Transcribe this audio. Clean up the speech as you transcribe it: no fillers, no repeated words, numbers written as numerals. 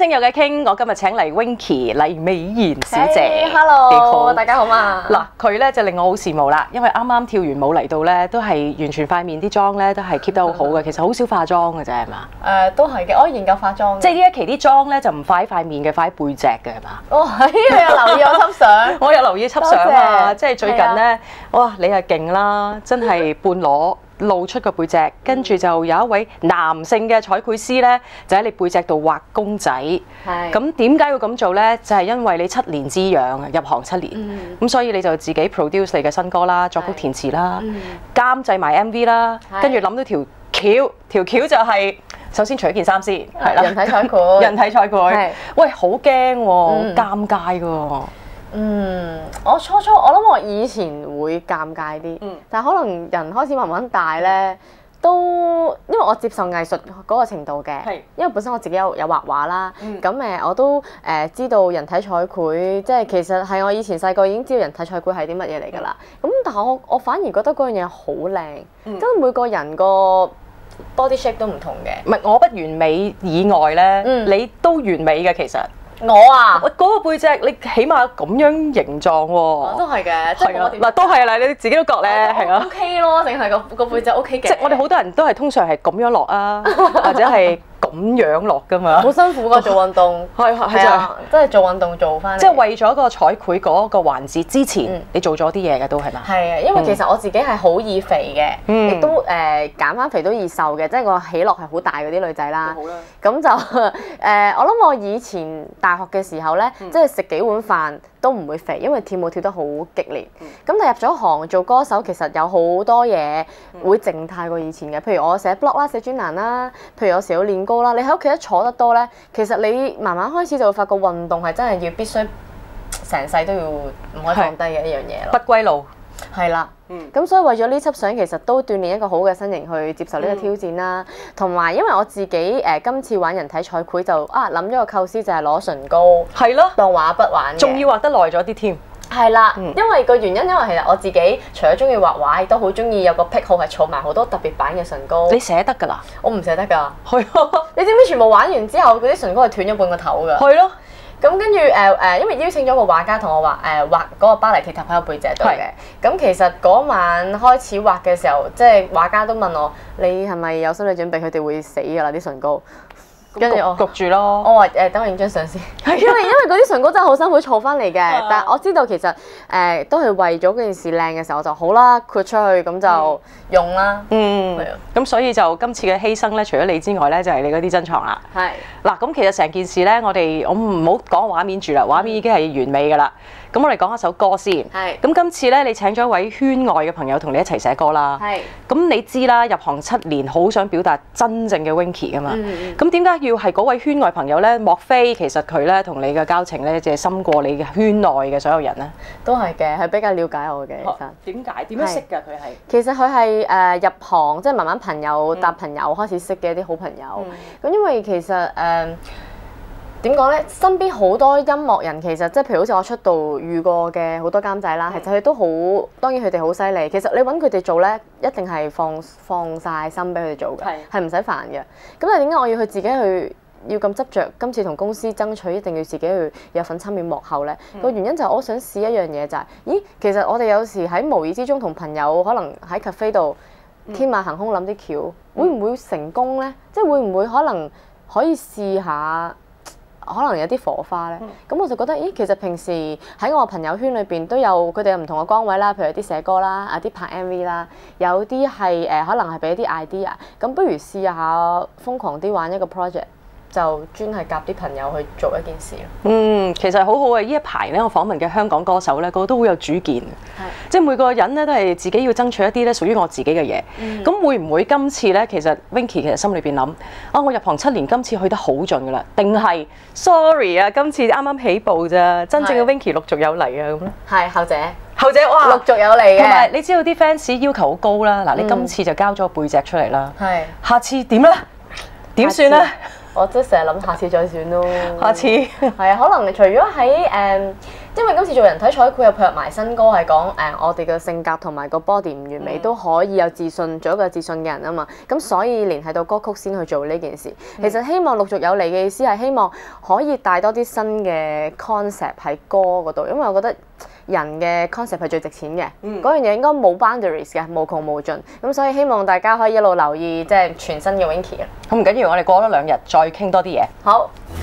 星有偈傾，我今日請嚟 Winky 黎美妍小姐。 Hello， 你好， 大家好嘛。 嗱，佢咧就令我好羨慕啦，因為啱啱跳完舞嚟到咧，都係完全塊面啲妝咧都係 keep 得好好嘅。其實好少化妝嘅啫，係嘛？ 都係嘅，我研究化妝。 即係呢一期啲妝咧就唔化喺塊面嘅，化喺背脊嘅係嘛？ 哦，係，你有留意我輯相？ 我有留意輯相啊， 謝即係最近咧，哇，你係勁啦，真係半裸。露出個背脊，跟住就有一位男性嘅彩繪師咧，就喺你背脊度畫公仔。 係。 咁點解要咁做咧？就係因為你7年之癢，入行7年，咁所以你就自己 produce 你嘅新歌啦，作曲填詞啦，監製埋 MV 啦，跟住諗到條橋就係首先除咗件衫先，係啦， 人體彩繪。 人體彩繪。喂，好驚喎，尷尬喎。 我初我諗我以前會尷尬啲，但係可能人開始慢慢大咧，都因為我接受藝術嗰個程度嘅，因為本身我自己有畫畫啦，咁我都知道人體彩繪，即係其實係我以前細個已經知道人體彩繪係啲乜嘢嚟㗎啦。咁但係我反而覺得嗰樣嘢好靚，咁每個人個 body shape 都唔同嘅。 唔係我不完美以外咧，你都完美嘅其實。 我啊， 喂，嗰個背脊你起碼咁樣形狀喎， 都係嘅， 係啊，嗱都係啦，你自己都覺咧，係啊 ，OK 咯，淨係個背脊 OK 嘅。 即係我哋好多人都係通常係咁樣落啊，或者係咁樣落㗎嘛。 好辛苦㗎做運動，係啊，即係做運動做翻。 即係為咗個彩繪嗰個環節之前，你做咗啲嘢嘅都係嘛？係啊，因為其實我自己係好易肥嘅，亦都減翻肥都易瘦嘅，即係個起落係好大嗰啲女仔啦。咁就我諗我以前大學嘅時候咧，即係食幾碗飯都唔會肥，因為跳舞跳得好激烈。咁但係入咗行做歌手，其實有好多嘢會靜態過以前嘅。譬如我寫 blog 啦、寫專欄啦，譬如有時要練歌啦。你喺屋企一坐得多咧，其實你慢慢開始就會發覺運動係真係要必須成世都要唔可以放低嘅一樣嘢咯。 不歸路。 係啦，咁所以為咗呢輯相，其實都鍛鍊一個好嘅身形去接受呢個挑戰啦。同埋因為我自己今次玩人體彩繪就諗咗個構思就係攞唇膏，係咯，當畫筆玩嘅， 仲要畫得耐咗啲添。 係啦，因為個原因，因為其實我自己除咗中意畫畫，亦都好中意有個癖好係儲埋好多特別版嘅唇膏。 你捨得㗎啦？ 我唔捨得㗎。 係啊， 你知唔知全部玩完之後，嗰啲唇膏係斷咗半個頭㗎？ 係咯。 咁跟住因為邀請咗個畫家同我畫嗰個巴黎鐵塔喺個背脊度嘅。咁其實嗰晚開始畫嘅時候，即係畫家都問我：你係咪有心理準備佢哋會死㗎啦啲唇膏？跟住我焗住咯。 我話等我影張相先，因為嗰啲唇膏真係好辛苦儲翻嚟嘅。但係我知道其實都係為咗嗰件事靚嘅時候，我就好啦，豁出去咁就用啦。 咁所以就今次嘅犧牲咧，除咗你之外咧，就係你嗰啲珍藏啦。 係。 嗱，咁其實成件事咧，我唔好講畫面住啦，畫面已經係完美㗎啦。咁我哋講一首歌先。 係。咁今次咧，你請咗一位圈外嘅朋友同你一齊寫歌啦。 係。 咁你知啦，入行7年，好想表達真正嘅 Winky 㗎嘛。咁點解要係嗰位圈外朋友咧？莫非其實佢咧同你嘅交情咧，即係深過你嘅圈內嘅所有人咧？ 都係嘅，係比較了解我嘅。其實。 點解？點樣識㗎？佢係。 其實佢係入行，即係慢慢朋友搭朋友開始識嘅一啲好朋友。咁因為其實點講咧？身邊好多音樂人其實即係譬如好似我出道遇過嘅好多監製啦，其實佢都好，當然佢哋好犀利。其實你揾佢哋做咧，一定係放曬心俾佢哋做嘅，係唔使煩嘅。咁但係點解我要去自己去要咁執着？今次同公司爭取一定要自己去有份參與幕後咧？個原因就係我想試一樣嘢就係，咦，其實我哋有時喺無意之中同朋友可能喺 cafe 度天馬行空諗啲橋，會唔會成功咧？即係會唔會可能可以試下？可能有啲火花咧，咁我就覺得，咦，其實平時喺我朋友圈裏邊都有佢哋有唔同嘅崗位啦，譬如有啲寫歌啦，有啲拍 MV 啦，有啲係可能係俾一啲 idea，咁不如試下瘋狂啲玩一個 project。就專係夾啲朋友去做一件事咯。 其實好好嘅。呢一排咧，我訪問嘅香港歌手咧，個個都好有主見。即係每個人咧都係自己要爭取一啲咧屬於我自己嘅嘢。咁會唔會今次咧，其實 Winky 其實心裏邊諗我入行7年，今次去得好盡㗎啦，定係 sorry 啊，今次啱啱起步咋，真正嘅 Winky 陸續有嚟啊咁咧？ 係後者。 後者哇， 陸續有嚟嘅。 同埋你知道啲 fans 要求好高啦。嗱，你今次就交咗個背脊出嚟啦。下次點咧？點算咧？ 我都成日諗下次再算咯。 下次係啊，可能除咗喺因為今次做人體彩繪又配合埋新歌，係講我哋嘅性格同埋個 body 唔完美都可以有自信，做一個自信嘅人啊嘛。咁所以聯繫到歌曲先去做呢件事。其實希望陸續有嚟嘅意思係希望可以帶多啲新嘅 concept 喺歌嗰度，因為我覺得人嘅 concept 係最值錢嘅，嗰樣嘢應該冇 boundaries 嘅，無窮無盡。咁所以希望大家可以一路留意即係全新嘅 Winky 啊。 咁唔緊要，我哋過多2日再傾多啲嘢。 好。